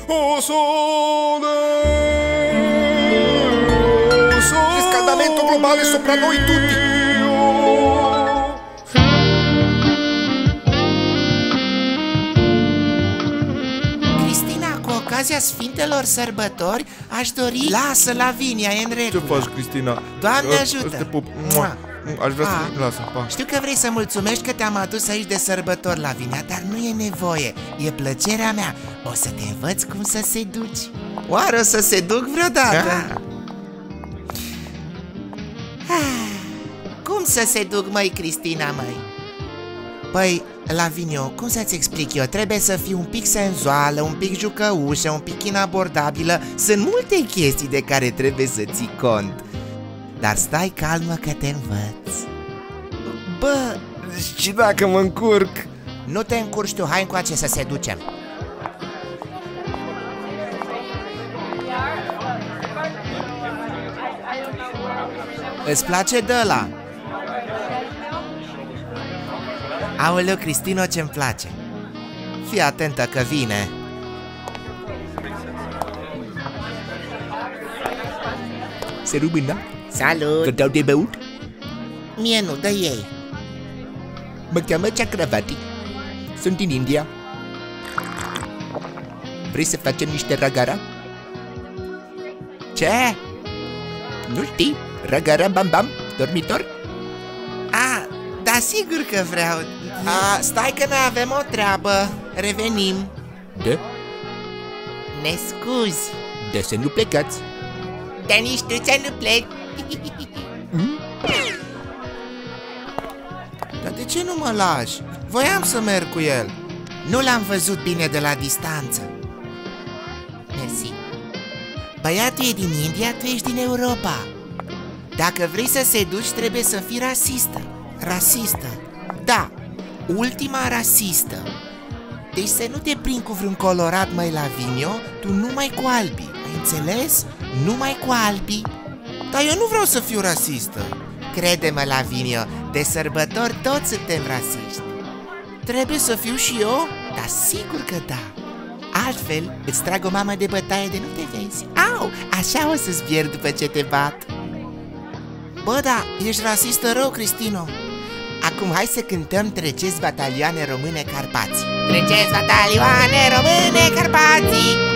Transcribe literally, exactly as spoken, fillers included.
O sole, o sole, riscaldamento globale sopra noi tutti. Cristina, cu ocazia Sfintelor Sărbători, aș dori... Lasă, Lavinia, e în ce regulă. faci, Cristina? Doamne Îți ajută! te pup. Mua. Aș vrea Pa. să... Lasă, pa. Știu că vrei să mulțumești că te-am adus aici de sărbători, Lavinia, dar nu e nevoie. E plăcerea mea. O să te învăț cum să se duci. Oare o să se duc vreodată? Ah. Cum să se duc, măi, Cristina, măi? Păi, Lavinio, cum să-ți explic eu? Trebuie să fii un pic senzuală, un pic jucăușă, un pic inabordabilă. Sunt multe chestii de care trebuie să ții cont. Dar stai calmă că te învăț. Bă, Și dacă mă încurc? nu te încurci tu, hai încoace să se ducem. Îți place de ăla? Aoleu, Cristino, ce-mi place. Fii atentă că vine. Se rubina? Salut! Că dau de băut? Mie nu, dă ei. Mă cheamă Chakravarti. Sunt din India. Vrei să facem niște ragara? Ce? Nu știi? Ragara bam bam, dormitor? A, da, sigur că vreau. A, stai că noi avem o treabă. Revenim. De? Ne scuzi. De să nu plecați. Dar nici tu ți-ai nu pleci. Mm? Dar de ce nu mă lași? Voiam să merg cu el. Nu l-am văzut bine de la distanță. Mersi. Băiatul e din India, tu ești din Europa. Dacă vrei să se duci, trebuie să fii rasistă. Rasistă. Da, ultima rasistă. Deci să nu te prind cu vreun colorat, măi, Lavinio, tu numai cu albii. Ai înțeles? Numai cu albii. Dar eu nu vreau să fiu rasistă. Crede-mă, Lavinio, de sărbători toți suntem rasiști. Trebuie să fiu și eu? Da, sigur că da. Altfel, îți trag o mamă de bătaie de nu te vezi. Au, așa o să-ți pierd după ce te bat. Bă, da, ești rasistă rău, Cristino. Acum hai să cântăm Treceți batalioane române Carpații. Treceți batalioane române Carpații.